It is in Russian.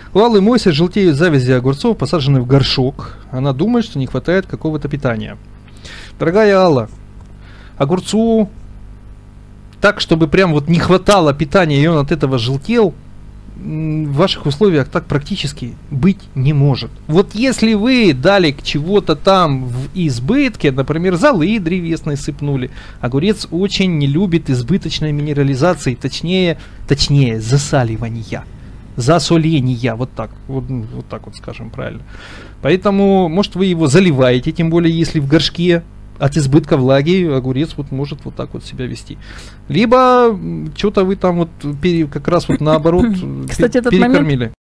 У Аллы Мойсы желтеют завязи огурцов, посаженные в горшок. Она думает, что не хватает какого-то питания. Дорогая Алла, огурцу так, чтобы прям вот не хватало питания, и он от этого желтел, в ваших условиях так практически быть не может. Вот если вы дали чего-то там в избытке, например, золы древесной сыпнули, огурец очень не любит избыточной минерализации, точнее засаливания, засоления, вот так вот скажем правильно. Поэтому, может, вы его заливаете, тем более если в горшке. От избытка влаги огурец вот может вот так вот себя вести. Либо что-то вы там вот как раз вот наоборот перекормили.